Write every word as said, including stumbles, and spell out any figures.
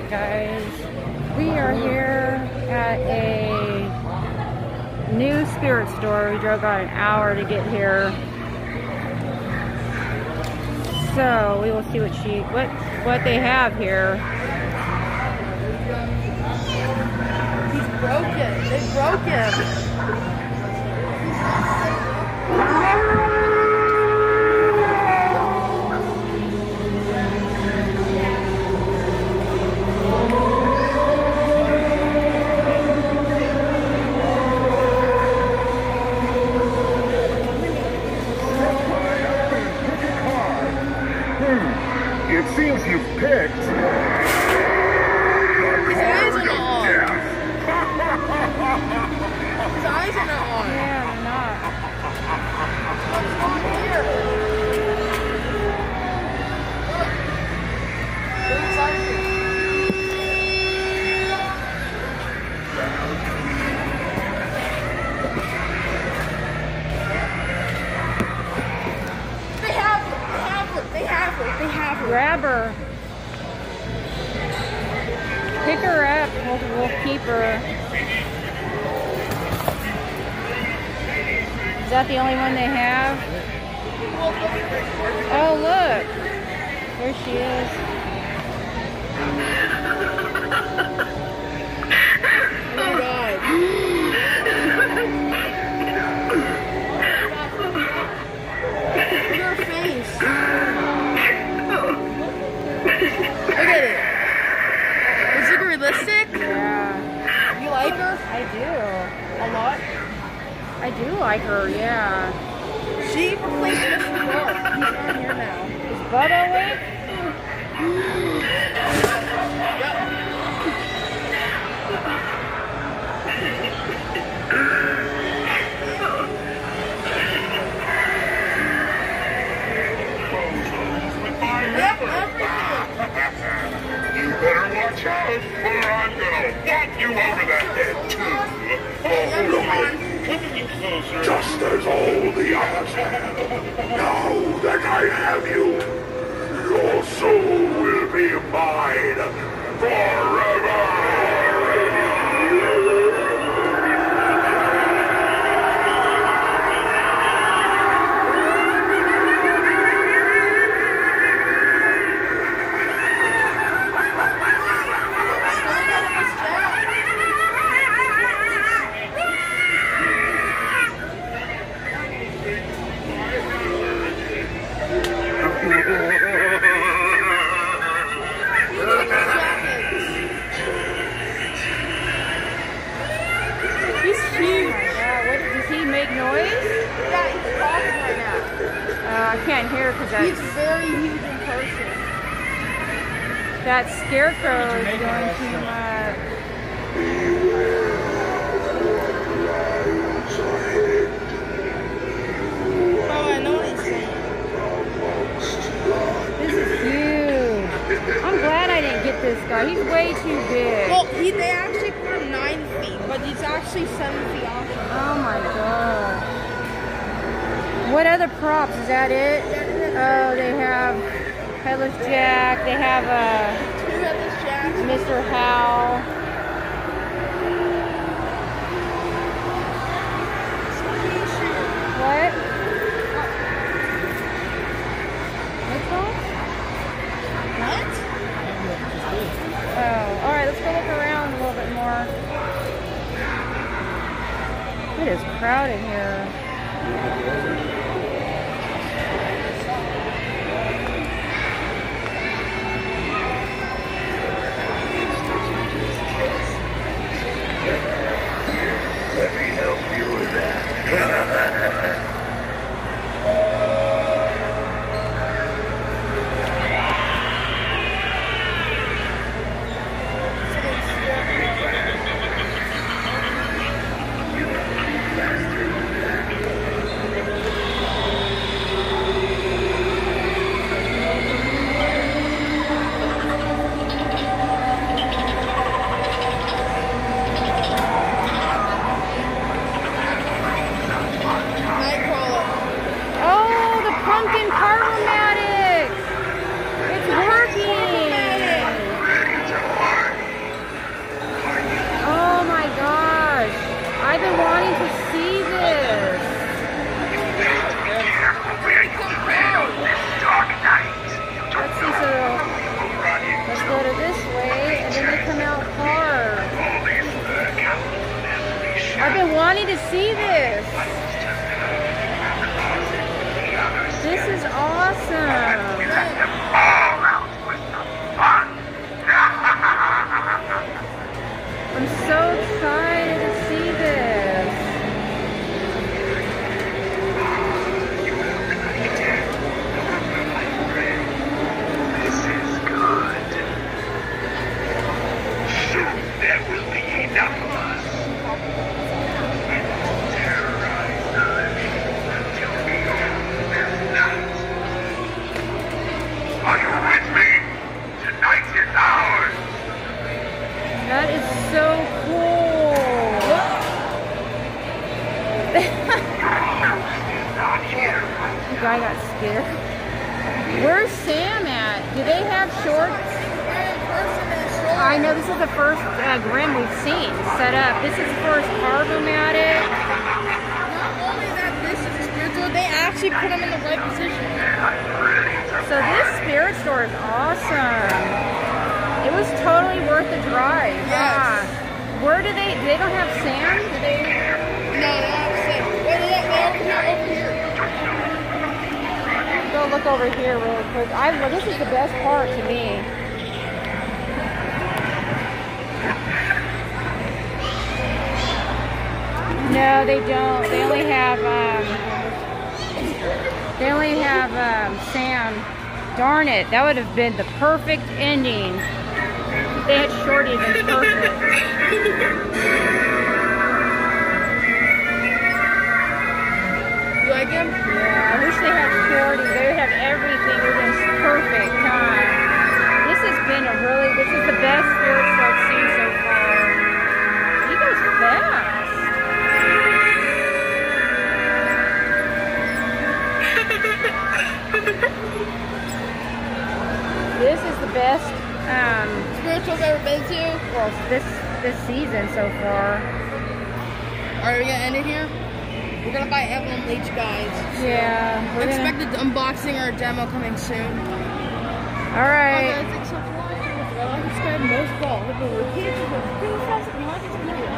Guys, we are here at a new spirit store. We drove about an hour to get here, so we will see what she what what they have here. He's broken. They broke him. It seems you've picked. His eyes are not on. His eyes are not on. Yeah, they're not. What's on here? Look. They're excited. They have her. They have her. They have her. Grab her. Pick her up. We'll, we'll keep her. Is that the only one they have? Oh, look. There she is. Oh my God. Look at her face. Look at it. Is it realistic? Yeah. You like her? I do. A lot? I do like her, yeah. She replaced Mister Bud. He's not here now. Is Bud awake? Yep. Yep, everything. You better watch out, or I'm gonna whack you over the head too. Oh, just as all the others have. Now that I have you, your soul will be mine forever. He's huge. Yeah, what, does he make noise? Yeah, he's talking right now. Uh, I can't hear because that, He's very huge in person. that scarecrow is going too much. Oh, I know what he's saying. This is huge. I'm glad I didn't get this guy. He's way too big. Well, he, they actually put him nine feet, but he's actually seven feet off. Oh my god. What other props? Is that it? Oh, they have Headless Jack. They have uh, Two headless jacks. Mister Howell. What? What's that? What? Oh, alright, let's go look around a little bit more. It is crowded here. Let me help you with that. Are you with me? Tonight is ours. That is so cool. Not here. The guy got scared. Where's Sam at? Do they have shorts? I know this is the first uh, Grim we've seen set up. This is the first Carbomatic. Not only that this is a spiritual, they actually put them in the right position. So this spirit store is awesome. It was totally worth the drive. Yes. Ah. Where do they, they don't have Sam? Do they? No, they don't have to say. Wait, they have over here. Go look over here really quick. I, well, this is the best part to me. No, they don't. They only have, um, they only have um, Sam. Darn it, that would have been the perfect ending. If they had Shorty, then perfect. You like him? Yeah, I wish they had Shorty. They would have everything. It was perfect, huh? This has been a really, this is the best spirit show I've seen so far. He goes fast. This is the best um, Spirituals I've ever been to. well, this this season so far. Are we gonna end it here? We're gonna buy Emblem Leech, guys. Yeah, we're gonna, Expect an unboxing or a demo coming soon. all right. Okay, thanks so much. Subscribe most ball. Look at the